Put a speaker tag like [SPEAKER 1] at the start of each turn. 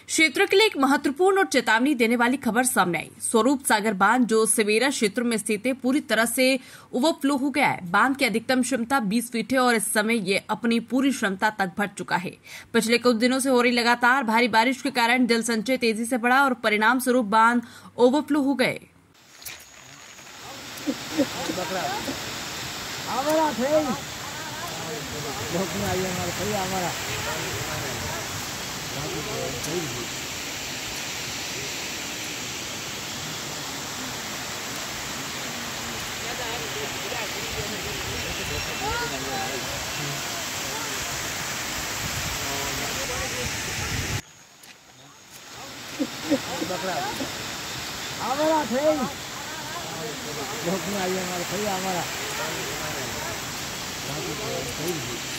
[SPEAKER 1] क्षेत्र के लिए एक महत्वपूर्ण और चेतावनी देने वाली खबर सामने आई। स्वरूप सागर बांध जो सिवेरा क्षेत्र में स्थित है पूरी तरह से ओवरफ्लो हो गया है। बांध की अधिकतम क्षमता 20 फीट है और इस समय ये अपनी पूरी क्षमता तक भर चुका है। पिछले कुछ दिनों से हो रही लगातार भारी बारिश के कारण जल संचय तेजी से बढ़ा और परिणाम स्वरूप बांध ओवरफ्लो हो गए।
[SPEAKER 2] हमारा